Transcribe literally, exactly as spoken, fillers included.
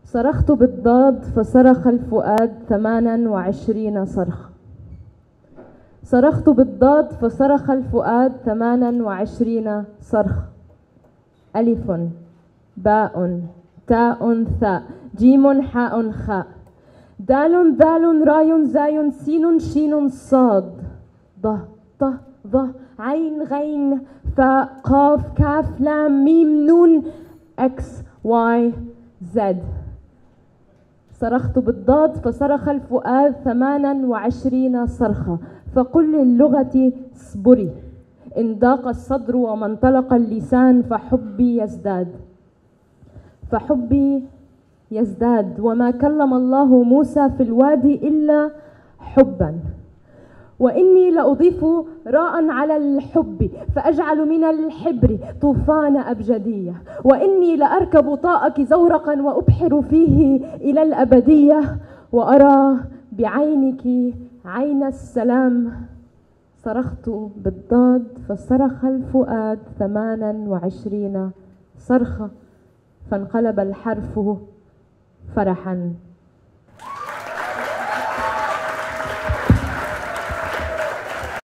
صرخت بالضاد فصرخ الفؤاد ثمانا وعشرين صرخ. صرخت بالضاد فصرخ الفؤاد ثمانا وعشرين صرخ. ألف باء تاء ثاء جيم حاء خاء دال ذال راي زاي سين شين صاد ض ط ظ عين غين فاء قاف كاف لام ميم نون اكس واي زد. صرخت بالضاد فصرخ الفؤاد ثمانا وعشرين صرخة. فقل للغة اصبري إن ضاق الصدر وما انطلق اللسان فحبي يزداد. فحبي يزداد وما كلم الله موسى في الوادي إلا حبا. وإني لأضيف راء على الحب فأجعل من الحبر طوفان أبجدية. وإني لأركب طاءك زورقا وأبحر فيه إلى الأبدية وأرى بعينك عين السلام. صرخت بالضاد فصرخ الفؤاد ثمانا وعشرين صرخة فانقلب الحرف فرحا